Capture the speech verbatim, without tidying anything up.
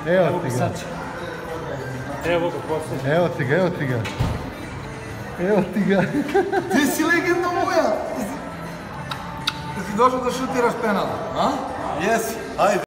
Evo ti ga. Evo ga, posljednji. Evo ti ga, evo ti ga. Evo ti ga. Ti si legenda moja! Ti si došao da šutiraš penal, a? Jesi, ajde.